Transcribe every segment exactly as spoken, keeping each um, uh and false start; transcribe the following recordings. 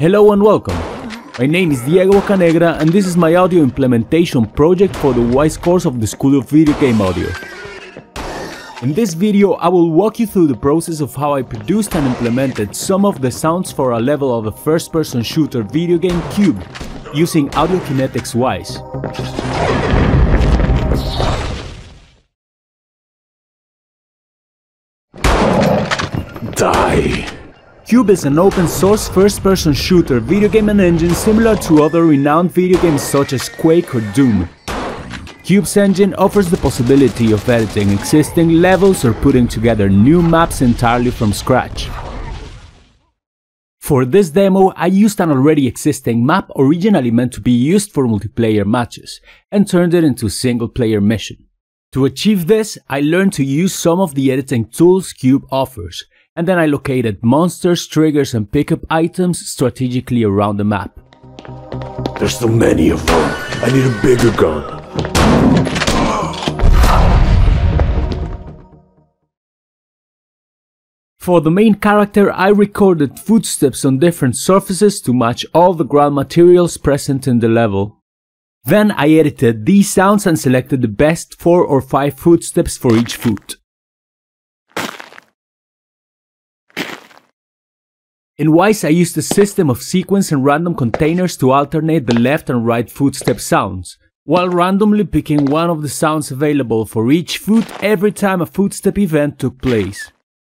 Hello and welcome. My name is Diego Bocanegra and this is my audio implementation project for the WISE course of the School of Video Game Audio. In this video I will walk you through the process of how I produced and implemented some of the sounds for a level of the first-person shooter video game Cube, using Audiokinetics WISE. Die. Cube is an open-source first-person shooter video game and engine similar to other renowned video games such as Quake or Doom. Cube's engine offers the possibility of editing existing levels or putting together new maps entirely from scratch. For this demo, I used an already existing map originally meant to be used for multiplayer matches, and turned it into a single-player mission. To achieve this, I learned to use some of the editing tools Cube offers, and then I located monsters, triggers and pickup items strategically around the map. There's so many of them. I need a bigger gun. For the main character, I recorded footsteps on different surfaces to match all the ground materials present in the level. Then I edited these sounds and selected the best four or five footsteps for each foot. In WISE I used a system of sequence and random containers to alternate the left and right footstep sounds, while randomly picking one of the sounds available for each foot every time a footstep event took place.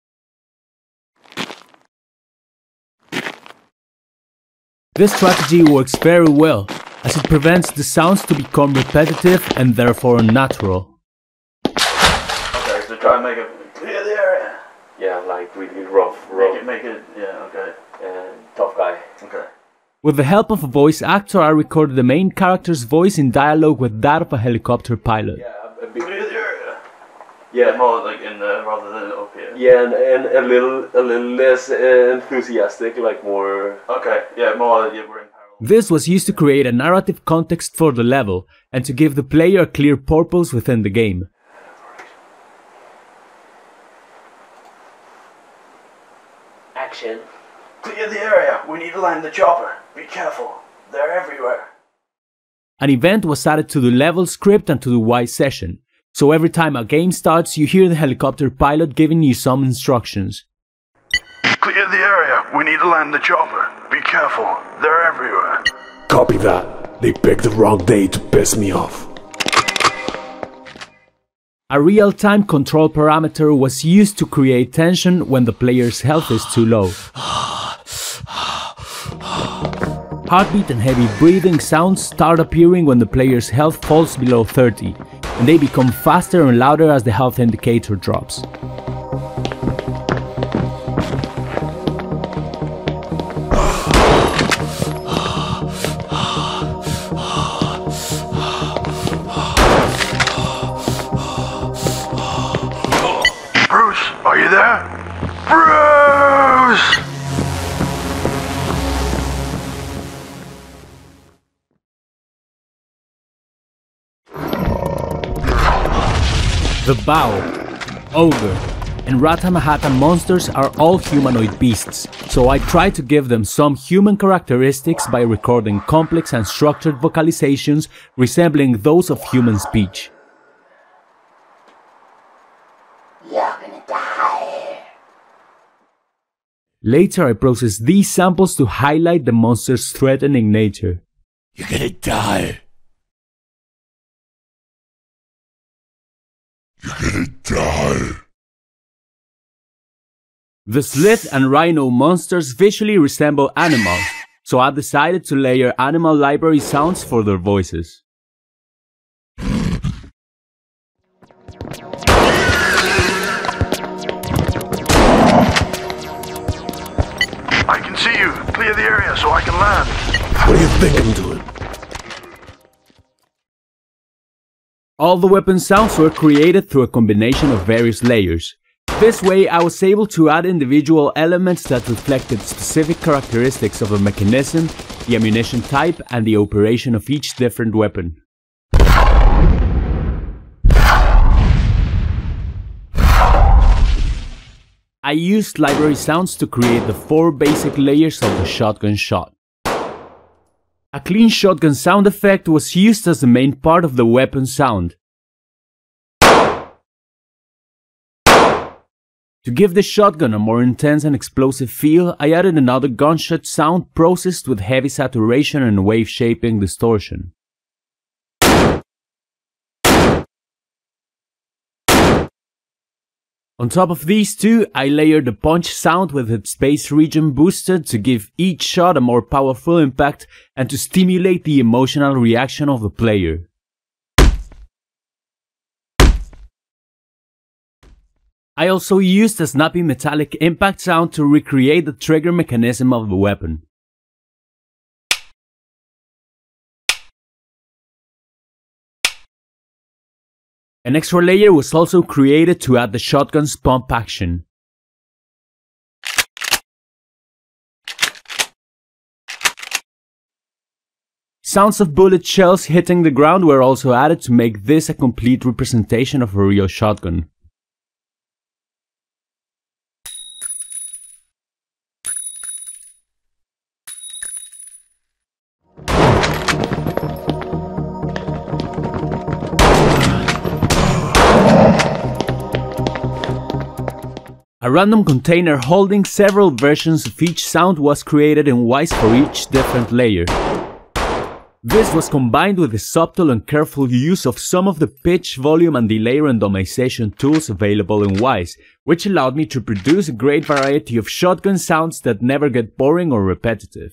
This strategy works very well, as it prevents the sounds to become repetitive and therefore unnatural. Okay, so try and make it clear the area. Yeah, like really rough, rough. Make it, make it, yeah, okay. And tough guy. Okay. With the help of a voice actor, I recorded the main character's voice in dialogue with that of a helicopter pilot. Yeah, a bit. Clear the area. Yeah, More like in the, rather than up here. yeah, and, and a little, a little less uh, enthusiastic, like more. Okay, yeah, more, yeah, we're in parallel. This was used to create a narrative context for the level, and to give the player a clear purpose within the game. Action. Clear the area. We need to land the chopper. Be careful. They're everywhere. An event was added to the level script and to the WISE session, so every time a game starts you hear the helicopter pilot giving you some instructions. Clear the area. We need to land the chopper. Be careful. They're everywhere. Copy that. They picked the wrong day to piss me off. A real-time control parameter was used to create tension when the player's health is too low. Heartbeat and heavy breathing sounds start appearing when the player's health falls below thirty, and they become faster and louder as the health indicator drops. Bruce, are you there? Bruce! The Bao, Ogre, and Ratamahata monsters are all humanoid beasts, so I tried to give them some human characteristics by recording complex and structured vocalizations resembling those of human speech. You're gonna die. Later I processed these samples to highlight the monster's threatening nature. You're gonna die. You're gonna die. The Slith and Rhino monsters visually resemble animals, so I decided to layer animal library sounds for their voices. I can see you. Clear the area so I can land. What do you think I'm doing? All the weapon sounds were created through a combination of various layers. This way I was able to add individual elements that reflected specific characteristics of the mechanism, the ammunition type and the operation of each different weapon. I used library sounds to create the four basic layers of the shotgun shot. A clean shotgun sound effect was used as the main part of the weapon sound. To give the shotgun a more intense and explosive feel, I added another gunshot sound processed with heavy saturation and wave shaping distortion. On top of these two, I layered the punch sound with its bass region boosted to give each shot a more powerful impact and to stimulate the emotional reaction of the player. I also used a snappy metallic impact sound to recreate the trigger mechanism of the weapon. An extra layer was also created to add the shotgun's pump action. Sounds of bullet shells hitting the ground were also added to make this a complete representation of a real shotgun. A random container holding several versions of each sound was created in Wwise for each different layer. This was combined with the subtle and careful use of some of the pitch, volume and delay randomization tools available in Wwise, which allowed me to produce a great variety of shotgun sounds that never get boring or repetitive.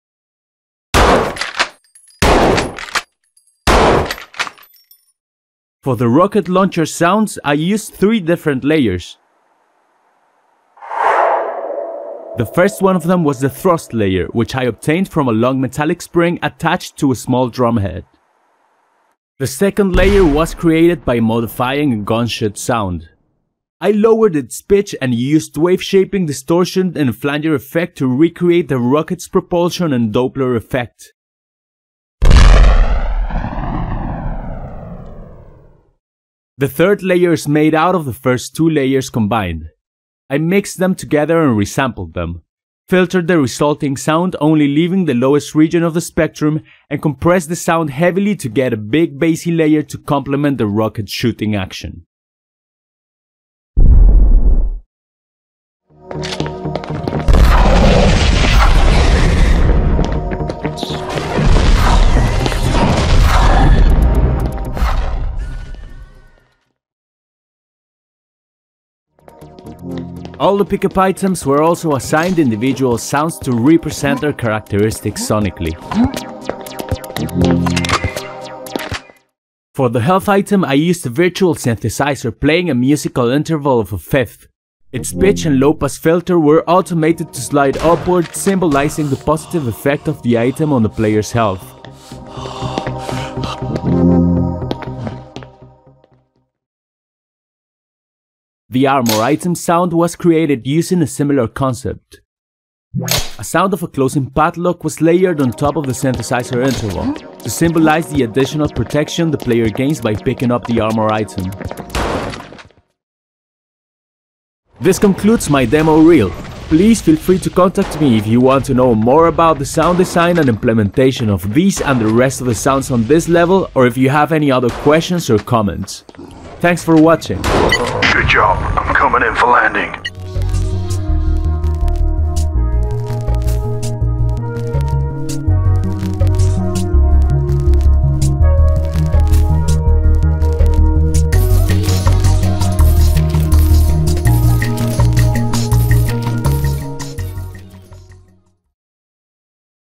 For the rocket launcher sounds, I used three different layers. The first one of them was the thrust layer, which I obtained from a long metallic spring attached to a small drum head. The second layer was created by modifying a gunshot sound. I lowered its pitch and used wave shaping, distortion and flanger effect to recreate the rocket's propulsion and Doppler effect. The third layer is made out of the first two layers combined. I mixed them together and resampled them, filtered the resulting sound only leaving the lowest region of the spectrum, and compressed the sound heavily to get a big bassy layer to complement the rocket shooting action. All the pickup items were also assigned individual sounds to represent their characteristics sonically. For the health item, I used a virtual synthesizer playing a musical interval of a fifth. Its pitch and low pass filter were automated to slide upward, symbolizing the positive effect of the item on the player's health. The armor item sound was created using a similar concept. A sound of a closing padlock was layered on top of the synthesizer interval, to symbolize the additional protection the player gains by picking up the armor item. This concludes my demo reel. Please feel free to contact me if you want to know more about the sound design and implementation of these and the rest of the sounds on this level, or if you have any other questions or comments. Thanks for watching. Good job. I'm coming in for landing.